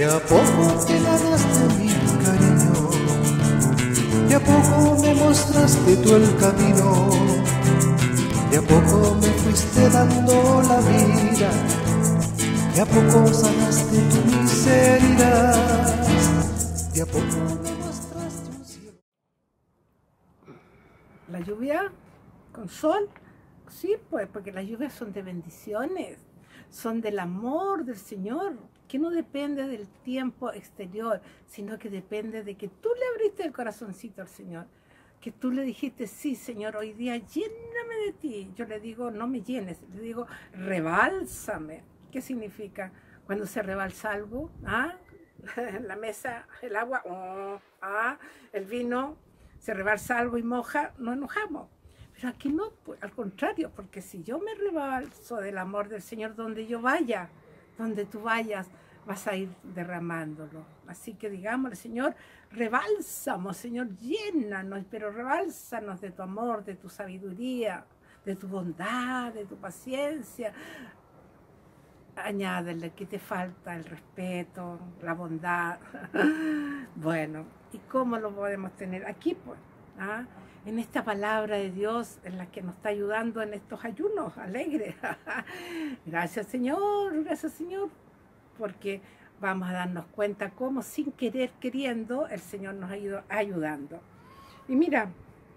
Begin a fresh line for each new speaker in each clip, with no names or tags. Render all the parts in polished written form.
a poco te ganaste mi cariño, de a poco me mostraste tú el camino, de a poco me fuiste dando la vida, de a poco sanaste tu miseria, de a poco me mostraste un cielo.
La lluvia con sol, sí, pues, porque las lluvias son de bendiciones, son del amor del Señor, que no depende del tiempo exterior, sino que depende de que tú le abriste el corazoncito al Señor, que tú le dijiste, sí, Señor, hoy día lléname de ti. Yo le digo, no me llenes, le digo, rebálsame. ¿Qué significa? Cuando se rebalsa algo, la mesa, el agua, el vino, se rebalsa algo y moja, nos enojamos. Pero aquí no, pues, al contrario, porque si yo me rebalso del amor del Señor, donde yo vaya, donde tú vayas, vas a ir derramándolo. Así que digámosle, Señor, rebálsamos, Señor, llénanos, pero rebálsanos de tu amor, de tu sabiduría, de tu bondad, de tu paciencia. Añádele que te falta el respeto, la bondad. Bueno, ¿y cómo lo podemos tener? Aquí, pues, en esta palabra de Dios en la que nos está ayudando en estos ayunos alegres. Gracias, Señor, porque vamos a darnos cuenta cómo sin querer, queriendo, el Señor nos ha ido ayudando. Y mira,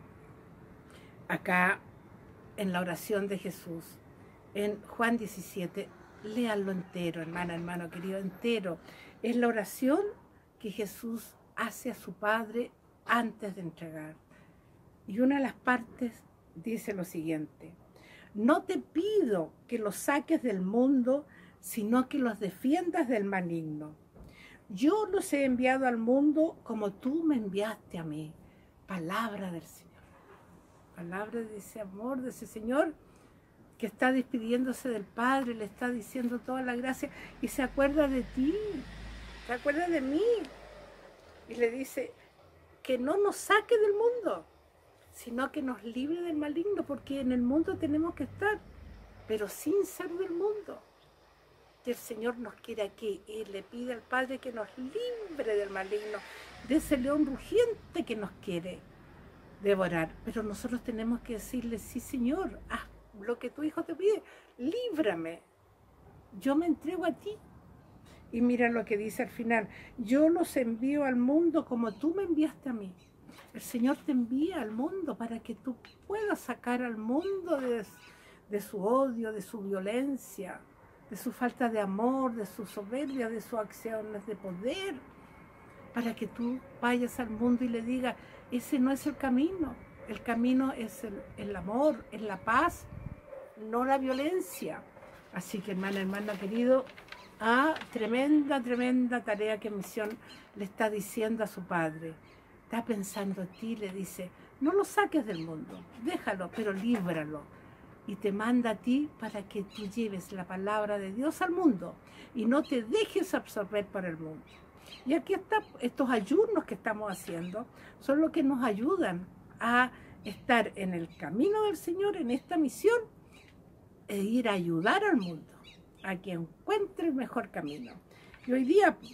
acá en la oración de Jesús, en Juan 17, léanlo entero, hermano querido, entero. Es la oración que Jesús hace a su Padre antes de entregar. Y una de las partes dice lo siguiente: no te pido que los saques del mundo, sino que los defiendas del maligno. Yo los he enviado al mundo como tú me enviaste a mí. Palabra del Señor. Palabra de ese amor, de ese Señor que está despidiéndose del Padre, le está diciendo toda la gracia y se acuerda de ti, se acuerda de mí. Y le dice que no nos saque del mundo, sino que nos libre del maligno, porque en el mundo tenemos que estar, pero sin ser del mundo. Y el Señor nos quiere aquí y le pide al Padre que nos libre del maligno, de ese león rugiente que nos quiere devorar. Pero nosotros tenemos que decirle, sí, Señor, haz lo que tu Hijo te pide, líbrame, yo me entrego a ti. Y mira lo que dice al final: yo los envío al mundo como tú me enviaste a mí. El Señor te envía al mundo para que tú puedas sacar al mundo de su odio, de su violencia, de su falta de amor, de su soberbia, de sus acciones de poder, para que tú vayas al mundo y le digas, ese no es el camino es el amor, es la paz, no la violencia. Así que hermano querido, tremenda tarea que Misión le está diciendo a su Padre. Está pensando en ti, le dice, no lo saques del mundo, déjalo, pero líbralo. Y te manda a ti para que tú lleves la palabra de Dios al mundo y no te dejes absorber por el mundo. Y aquí está, estos ayunos que estamos haciendo son los que nos ayudan a estar en el camino del Señor, en esta misión, e ir a ayudar al mundo a que encuentre el mejor camino. Y hoy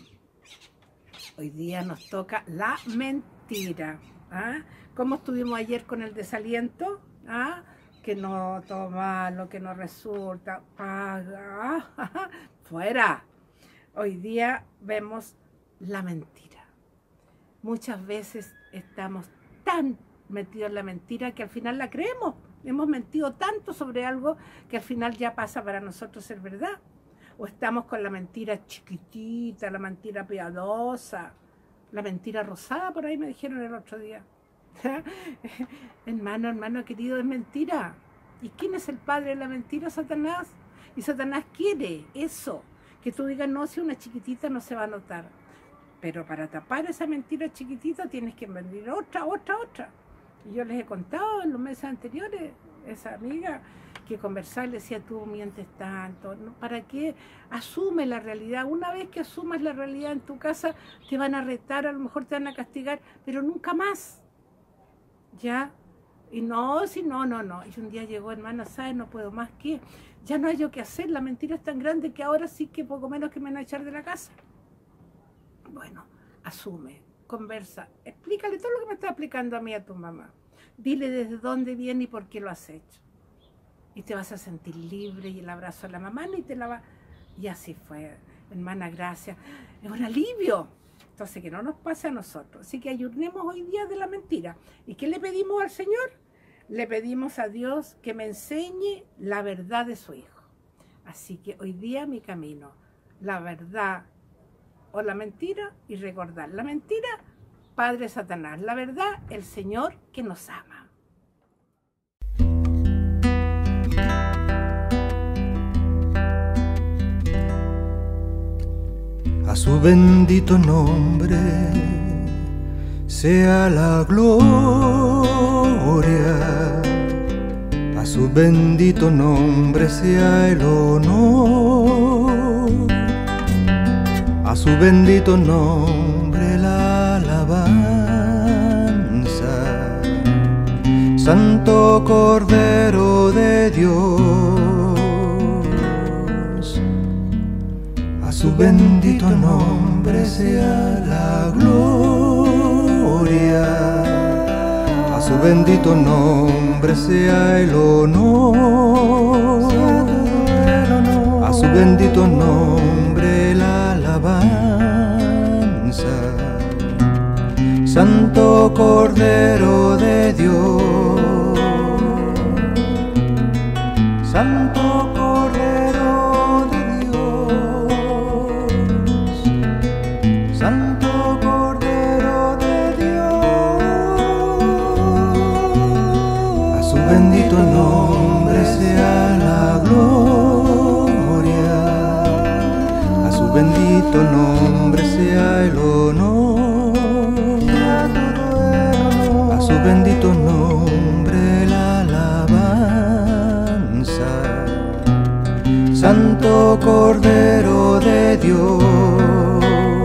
día nos toca la mentira. ¿Cómo estuvimos ayer con el desaliento? Que no toma lo que no resulta, paga, fuera. Hoy día vemos la mentira. Muchas veces estamos tan metidos en la mentira que al final la creemos. Hemos mentido tanto sobre algo que al final ya pasa para nosotros ser verdad. O estamos con la mentira chiquitita, la mentira piadosa, la mentira rosada, por ahí me dijeron el otro día. hermano querido, es mentira. ¿Y quién es el padre de la mentira? Satanás. Y Satanás quiere eso, que tú digas, no, si una chiquitita no se va a notar. Pero para tapar esa mentira chiquitita tienes que mentir otra. Y yo les he contado en los meses anteriores, esa amiga que conversaba y le decía, tú mientes tanto, ¿no? ¿Para qué? Asume la realidad. Una vez que asumas la realidad en tu casa, te van a retar, a lo mejor te van a castigar, pero nunca más. ¿Ya? Y no. Y un día llegó, hermana, ¿sabes? No puedo más, que ya no hay yo qué hacer, la mentira es tan grande que ahora sí que poco menos que me van a echar de la casa. Bueno, asume, conversa, explícale todo lo que me está explicando a mí, a tu mamá. Dile desde dónde viene y por qué lo has hecho. Y te vas a sentir libre, y el abrazo a la mamá ni te la va... Y así fue, hermana, gracias. Es un alivio. Entonces, que no nos pase a nosotros. Así que ayunemos hoy día de la mentira. ¿Y qué le pedimos al Señor? Le pedimos a Dios que me enseñe la verdad de su Hijo. Así que hoy día mi camino, la verdad o la mentira, y recordar la mentira, Padre Satanás, la verdad, el Señor que nos ama.
A su bendito nombre sea la gloria, a su bendito nombre sea el honor, a su bendito nombre la alabanza. Santo Cordero de Dios, a su bendito nombre sea la gloria, a su bendito nombre sea el honor, a su bendito nombre la alabanza. Santo Cordero de Dios, Santo Cordero de Dios, Santo Cordero de Dios, a su bendito nombre sea la gloria, a su bendito nombre sea el honor, a su bendito nombre la alabanza. Santo Cordero de Dios,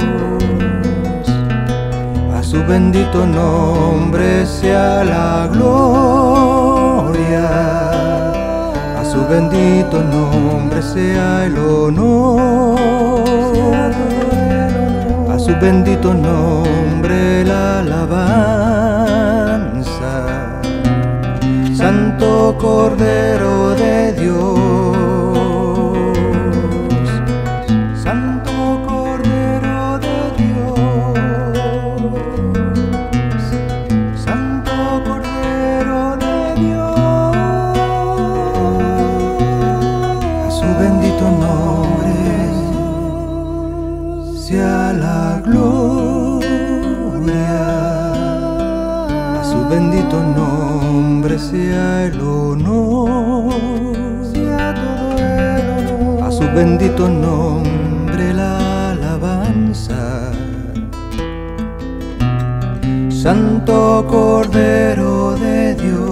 a su bendito nombre sea la gloria, a su bendito nombre sea el honor, a su bendito nombre la alabanza. Santo Cordero de Dios, Santo Cordero de Dios, Santo Cordero de Dios, a su bendito nombre sea la gloria, a su bendito nombre sea el honor, a su bendito nombre la alabanza. Santo Cordero de Dios,